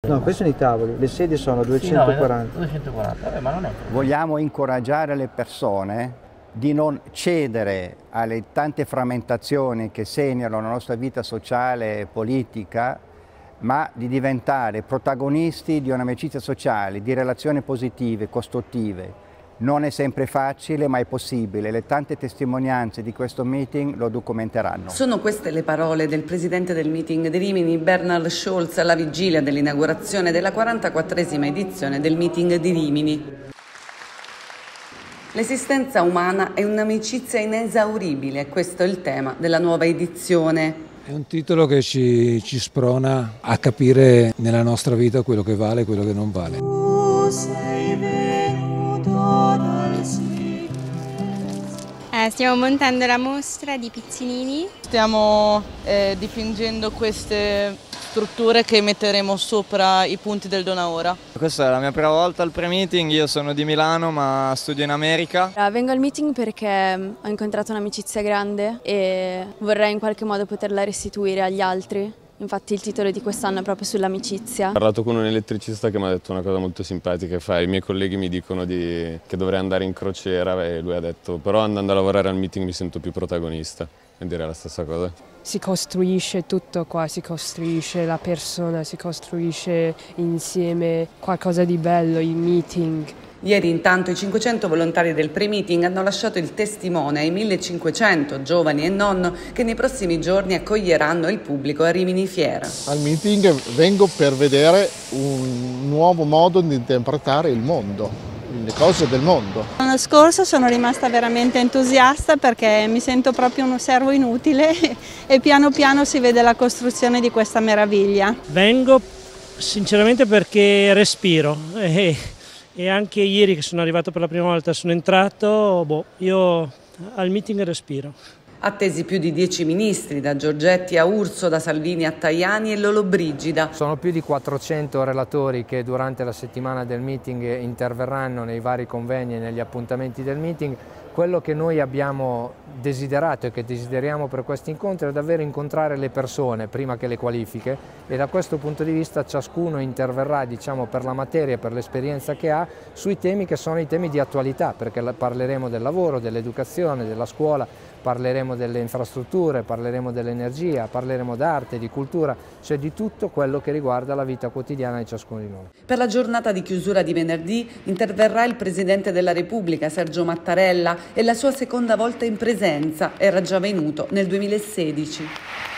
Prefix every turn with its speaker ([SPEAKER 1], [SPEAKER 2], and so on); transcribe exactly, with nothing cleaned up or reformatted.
[SPEAKER 1] No, questi sono i tavoli, le sedie sono duecentoquaranta.
[SPEAKER 2] Sì, no, duecentoquaranta, vabbè, ma non è.
[SPEAKER 3] Vogliamo incoraggiare le persone di non cedere alle tante frammentazioni che segnano la nostra vita sociale e politica, ma di diventare protagonisti di un'amicizia sociale, di relazioni positive, costruttive. Non è sempre facile, ma è possibile. Le tante testimonianze di questo meeting lo documenteranno.
[SPEAKER 4] Sono queste le parole del presidente del meeting di Rimini, Bernhard Scholz, alla vigilia dell'inaugurazione della quarantaquattresima edizione del meeting di Rimini. L'esistenza umana è un'amicizia inesauribile, questo è il tema della nuova edizione.
[SPEAKER 5] È un titolo che ci, ci sprona a capire nella nostra vita quello che vale e quello che non vale.
[SPEAKER 6] Eh, stiamo montando la mostra di Pizzolini.
[SPEAKER 7] Stiamo eh, dipingendo queste strutture che metteremo sopra i punti del Dona Ora.
[SPEAKER 8] Questa è la mia prima volta al pre-meeting, io sono di Milano ma studio in America.
[SPEAKER 9] Vengo al meeting perché ho incontrato un'amicizia grande e vorrei in qualche modo poterla restituire agli altri. Infatti il titolo di quest'anno è proprio sull'amicizia.
[SPEAKER 10] Ho parlato con un elettricista che mi ha detto una cosa molto simpatica che fa. I miei colleghi mi dicono di, che dovrei andare in crociera e lui ha detto però andando a lavorare al meeting mi sento più protagonista. E direi la stessa cosa.
[SPEAKER 11] Si costruisce tutto qua, si costruisce la persona, si costruisce insieme qualcosa di bello, i meeting.
[SPEAKER 4] Ieri intanto i cinquecento volontari del pre-meeting hanno lasciato il testimone ai millecinquecento giovani e non che nei prossimi giorni accoglieranno il pubblico a Rimini Fiera.
[SPEAKER 12] Al meeting vengo per vedere un nuovo modo di interpretare il mondo, le cose del mondo.
[SPEAKER 13] L'anno scorso sono rimasta veramente entusiasta perché mi sento proprio un servo inutile e piano piano si vede la costruzione di questa meraviglia.
[SPEAKER 14] Vengo sinceramente perché respiro. E... E anche ieri che sono arrivato per la prima volta, sono entrato, boh, io al meeting respiro.
[SPEAKER 4] Attesi più di dieci ministri, da Giorgetti a Urso, da Salvini a Tajani e Lollobrigida.
[SPEAKER 1] Sono più di quattrocento relatori che durante la settimana del meeting interverranno nei vari convegni e negli appuntamenti del meeting. Quello che noi abbiamo desiderato e che desideriamo per questi incontri è davvero incontrare le persone prima che le qualifiche e da questo punto di vista ciascuno interverrà, diciamo, per la materia e per l'esperienza che ha sui temi che sono i temi di attualità, perché parleremo del lavoro, dell'educazione, della scuola, parleremo delle infrastrutture, parleremo dell'energia, parleremo d'arte, di cultura, cioè di tutto quello che riguarda la vita quotidiana di ciascuno di noi.
[SPEAKER 4] Per la giornata di chiusura di venerdì interverrà il Presidente della Repubblica Sergio Mattarella e la sua seconda volta in presenza, era già venuto nel duemilasedici.